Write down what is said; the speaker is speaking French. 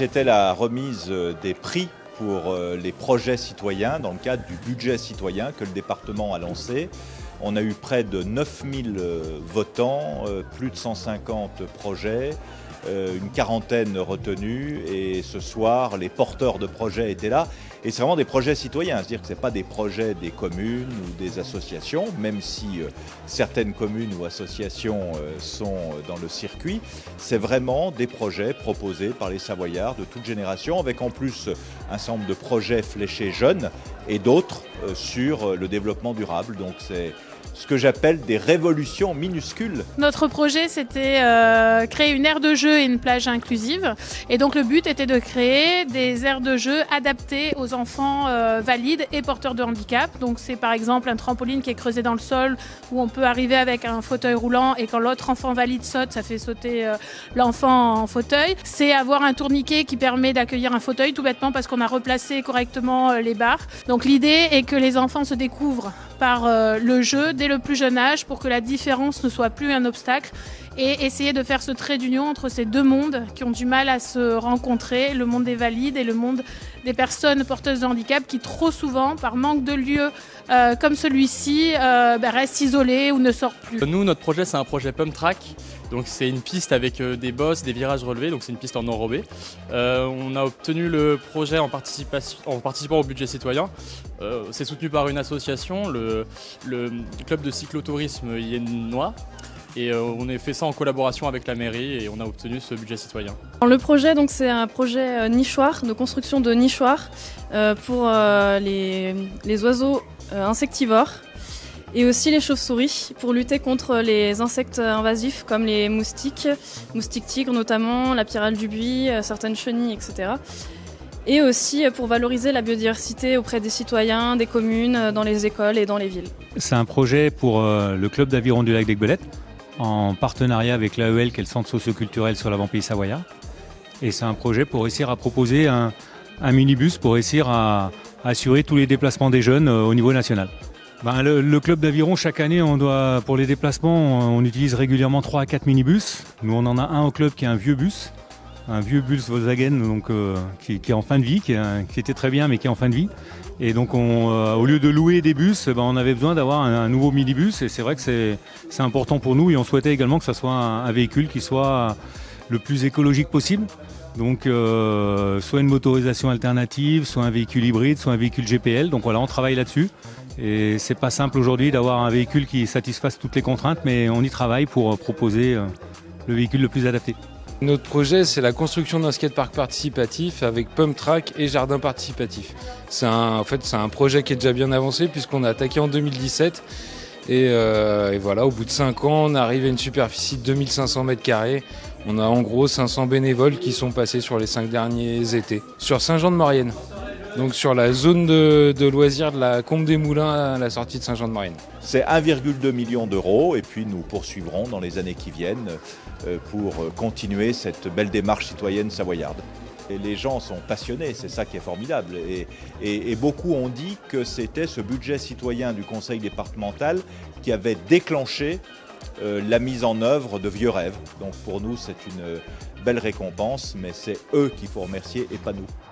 C'était la remise des prix pour les projets citoyens dans le cadre du budget citoyen que le département a lancé. On a eu près de 9000 votants, plus de 150 projets, une quarantaine retenus, et ce soir les porteurs de projets étaient là. Et c'est vraiment des projets citoyens, c'est-à-dire que ce n'est pas des projets des communes ou des associations, même si certaines communes ou associations sont dans le circuit. C'est vraiment des projets proposés par les Savoyards de toute génération, avec en plus un certain nombre de projets fléchés jeunes et d'autres sur le développement durable. Donc c'est ce que j'appelle des révolutions minuscules. Notre projet, c'était créer une aire de jeu et une plage inclusive. Et donc le but était de créer des aires de jeu adaptées aux enfants valides et porteurs de handicap. Donc c'est par exemple un trampoline qui est creusé dans le sol où on peut arriver avec un fauteuil roulant, et quand l'autre enfant valide saute, ça fait sauter l'enfant en fauteuil. C'est avoir un tourniquet qui permet d'accueillir un fauteuil, tout bêtement parce qu'on a replacé correctement les barres. Donc l'idée est que les enfants se découvrent par le jeu dès le plus jeune âge pour que la différence ne soit plus un obstacle, et essayer de faire ce trait d'union entre ces deux mondes qui ont du mal à se rencontrer, le monde des valides et le monde des personnes porteuses de handicap qui trop souvent, par manque de lieux comme celui-ci, restent isolés ou ne sortent plus. Nous, notre projet, c'est un projet Pump Track. Donc c'est une piste avec des bosses, des virages relevés, donc c'est une piste en enrobé. On a obtenu le projet en participant au budget citoyen. C'est soutenu par une association, le club de cyclotourisme Yennois. Et on a fait ça en collaboration avec la mairie, et on a obtenu ce budget citoyen. Le projet, donc, c'est un projet nichoir, de construction de nichoirs pour les oiseaux insectivores, et aussi les chauves-souris, pour lutter contre les insectes invasifs comme les moustiques tigres notamment, la pyrale du buis, certaines chenilles, etc. Et aussi pour valoriser la biodiversité auprès des citoyens, des communes, dans les écoles et dans les villes. C'est un projet pour le club d'aviron du lac d'Aiguebelette, en partenariat avec l'AEL, qui est le centre socio-culturel sur l'avant-pays savoyard. Et c'est un projet pour réussir à proposer un minibus pour réussir à assurer tous les déplacements des jeunes au niveau national. Le club d'aviron, chaque année, pour les déplacements, on utilise régulièrement 3 à 4 minibus. Nous, on en a un au club qui est un vieux bus Volkswagen, donc, qui est en fin de vie, qui était très bien mais qui est en fin de vie. Et donc au lieu de louer des bus, on avait besoin d'avoir un nouveau minibus, et c'est vrai que c'est important pour nous, et on souhaitait également que ça soit un véhicule qui soit le plus écologique possible. Donc soit une motorisation alternative, soit un véhicule hybride, soit un véhicule GPL. Donc voilà, on travaille là-dessus. Et c'est pas simple aujourd'hui d'avoir un véhicule qui satisfasse toutes les contraintes, mais on y travaille pour proposer le véhicule le plus adapté. Notre projet, c'est la construction d'un skatepark participatif avec pump track et jardin participatif. C'est un projet qui est déjà bien avancé puisqu'on a attaqué en 2017. Et voilà, au bout de 5 ans, on arrive à une superficie de 2500 m². On a en gros 500 bénévoles qui sont passés sur les 5 derniers étés. Sur Saint-Jean-de-Maurienne, donc sur la zone de loisirs de la Combe des Moulins à la sortie de Saint-Jean-de-Maurienne. C'est 1,2 million d'euros, et puis nous poursuivrons dans les années qui viennent pour continuer cette belle démarche citoyenne savoyarde. Et les gens sont passionnés, c'est ça qui est formidable. Et beaucoup ont dit que c'était ce budget citoyen du conseil départemental qui avait déclenché la mise en œuvre de vieux rêves. Donc pour nous, c'est une belle récompense, mais c'est eux qu'il faut remercier et pas nous.